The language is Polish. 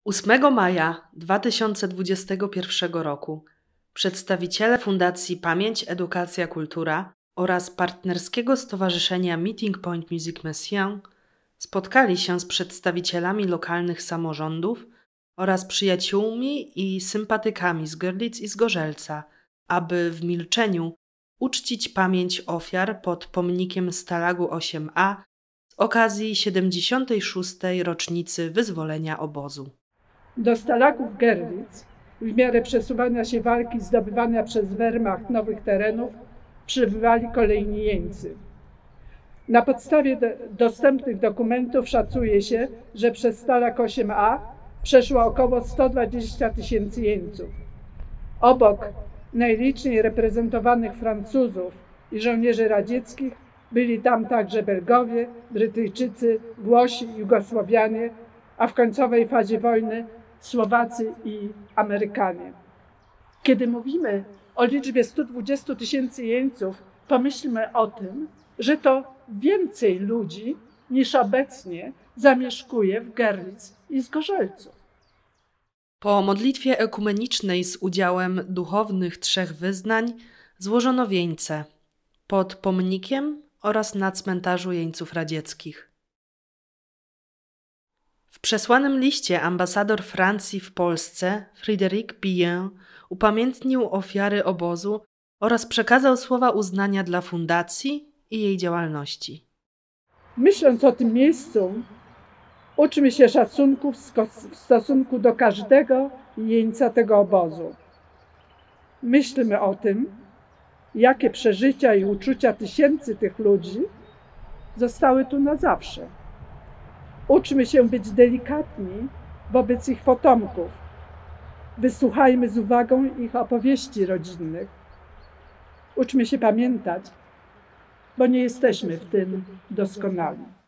8 maja 2021 roku przedstawiciele Fundacji Pamięć, Edukacja, Kultura oraz partnerskiego stowarzyszenia Meeting Point Music Messiaen spotkali się z przedstawicielami lokalnych samorządów oraz przyjaciółmi i sympatykami z Görlitz i z Gorzelca, aby w milczeniu uczcić pamięć ofiar pod pomnikiem Stalagu 8a z okazji 76. rocznicy wyzwolenia obozu. Do Stalagu w Görlitz w miarę przesuwania się walki i zdobywania przez Wehrmacht nowych terenów przybywali kolejni jeńcy. Na podstawie dostępnych dokumentów szacuje się, że przez Stalag 8a przeszło około 120 000 jeńców. Obok najliczniej reprezentowanych Francuzów i żołnierzy radzieckich byli tam także Belgowie, Brytyjczycy, Włosi, Jugosławianie, a w końcowej fazie wojny Słowacy i Amerykanie. Kiedy mówimy o liczbie 120 000 jeńców, pomyślmy o tym, że to więcej ludzi niż obecnie zamieszkuje w Görlitz i Zgorzelcu. Po modlitwie ekumenicznej z udziałem duchownych 3 wyznań złożono wieńce pod pomnikiem oraz na cmentarzu jeńców radzieckich. W przesłanym liście ambasador Francji w Polsce, Frédéric Billon, upamiętnił ofiary obozu oraz przekazał słowa uznania dla fundacji i jej działalności. Myśląc o tym miejscu, uczmy się szacunku w stosunku do każdego jeńca tego obozu. Myślmy o tym, jakie przeżycia i uczucia tysięcy tych ludzi zostały tu na zawsze. Uczmy się być delikatni wobec ich potomków. Wysłuchajmy z uwagą ich opowieści rodzinnych. Uczmy się pamiętać, bo nie jesteśmy w tym doskonali.